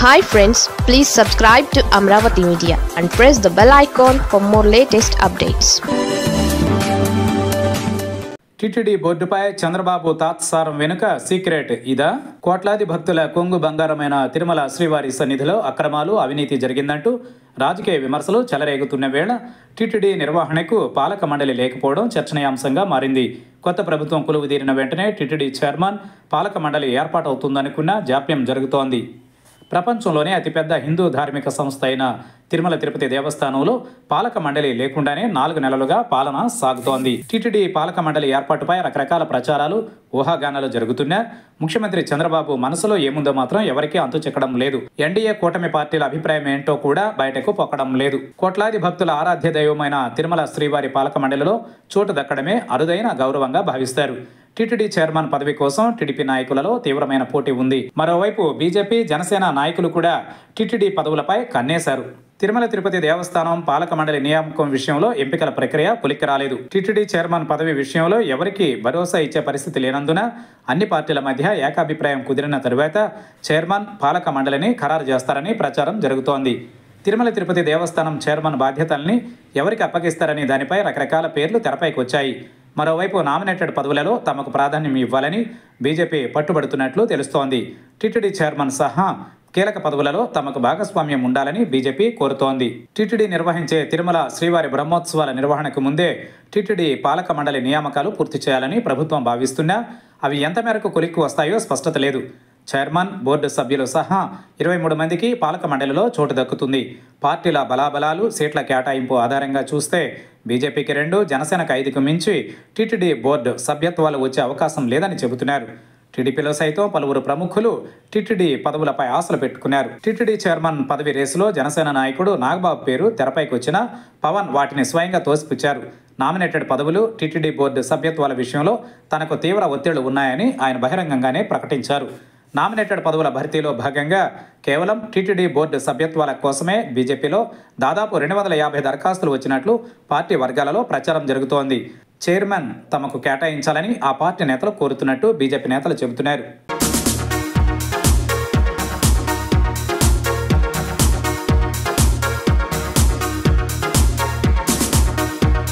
Hi friends, please subscribe to Amravati Media and press the bell icon for more latest updates. TTD బోర్డుపై చంద్రబాబు తాత్సారం వెనుక secret ఇదా? కోట్లాది భక్తుల కొంగు బంగారమైన తిరుమల శ్రీవారి సన్నిధిలో అక్రమాలు, అవినీతి జరిగిందంటూ రాజకీయ విమర్శలు చెలరేగుతున్న వేళ టీటీడీ నిర్వహణకు పాలక మండలి లేకపోవడం చర్చనీయాంశంగా మారింది. కొత్త ప్రభుత్వం కొలువుదీరిన వెంటనే టీటీడీ చైర్మన్, పాలక మండలి ఏర్పాటవుతుందనుకున్న జాప్యం జరుగుతోంది. ప్రపంచంలోనే అతిపెద్ద హిందూ ధార్మిక సంస్థ అయిన తిరుమల తిరుపతి దేవస్థానంలో పాలక మండలి లేకుండానే 4 నెలలుగా పాలన సాగుతోంది. టీటీడీ పాలక మండలి ఏర్పాటుపై రకరకాల ప్రచారాలు, ఊహాగానాలు జరుగుతున్నా ముఖ్యమంత్రి చంద్రబాబు మనసులో ఏముందో మాత్రం ఎవరికీ అంతు చిక్కడం లేదు. ఎన్డీఏ కూటమి పార్టీల అభిప్రాయం ఏంటో కూడా బయటకు పొక్కడం లేదు. కోట్లాది భక్తుల ఆరాధ్య దైవమైన తిరుమల శ్రీవారి పాలక మండలిలో చోటు దక్కడమే అరుదైన గౌరవంగా భావిస్తారు. టీటీడీ చైర్మన్ పదవి కోసం టీడీపీ నాయకులలో తీవ్రమైన పోటీ ఉంది. మరోవైపు బీజేపీ, జనసేన నాయకులు కూడా టీటీడీ పదవులపై కన్నేశారు. తిరుమల తిరుపతి దేవస్థానం పాలక మండలి నియామకం విషయంలో ఎంపికల ప్రక్రియ పులికి రాలేదు. టీటీడీ చైర్మన్ పదవి విషయంలో ఎవరికి భరోసా ఇచ్చే పరిస్థితి లేనందున అన్ని పార్టీల మధ్య ఏకాభిప్రాయం కుదిరిన తరువాత చైర్మన్, పాలక మండలిని ఖరారు చేస్తారని ప్రచారం జరుగుతోంది. తిరుమల తిరుపతి దేవస్థానం చైర్మన్ బాధ్యతల్ని ఎవరికి అప్పగిస్తారని దానిపై రకరకాల పేర్లు తెరపైకి వచ్చాయి. మరోవైపు నామినేటెడ్ పదవులలో తమకు ప్రాధాన్యం ఇవ్వాలని బీజేపీ పట్టుబడుతున్నట్లు తెలుస్తోంది. టీటీడీ చైర్మన్ సహా కీలక పదవులలో తమకు భాగస్వామ్యం ఉండాలని బీజేపీ కోరుతోంది. టీటీడీ నిర్వహించే తిరుమల శ్రీవారి బ్రహ్మోత్సవాల నిర్వహణకు ముందే టీటీడీ పాలక మండలి నియామకాలు పూర్తి చేయాలని ప్రభుత్వం భావిస్తున్నా అవి ఎంత మేరకు కొలిక్కి వస్తాయో స్పష్టత లేదు. చైర్మన్, బోర్డు సభ్యులు సహా 23 మందికి పాలక మండలిలో చోటు దక్కుతుంది. పార్టీల బలాబలాలు, సీట్ల కేటాయింపు ఆధారంగా చూస్తే బీజేపీకి 2, జనసేనకు 5కు మించి టీటీడీ బోర్డు సభ్యత్వాలు వచ్చే అవకాశం లేదని చెబుతున్నారు. టీడీపీలో సైతం పలువురు ప్రముఖులు టీటీడీ పదవులపై ఆశలు పెట్టుకున్నారు. టీటీడీ చైర్మన్ పదవి రేసులో జనసేన నాయకుడు నాగబాబు పేరు తెరపైకి వచ్చిన పవన్ వాటిని స్వయంగా తోసిపుచ్చారు. నామినేటెడ్ పదవులు, టీటీడీ బోర్డు సభ్యత్వాల విషయంలో తనకు తీవ్ర ఒత్తిళ్లు ఉన్నాయని ఆయన బహిరంగంగానే ప్రకటించారు. నామినేటెడ్ పదవుల భర్తీలో భాగంగా కేవలం టీటీడీ బోర్డు సభ్యత్వాల కోసమే బీజేపీలో దాదాపు 250 దరఖాస్తులు వచ్చినట్లు పార్టీ వర్గాలలో ప్రచారం జరుగుతోంది. చైర్మన్ తమకు కేటాయించాలని ఆ పార్టీ నేతలు కోరుతున్నట్టు బీజేపీ నేతలు చెబుతున్నారు.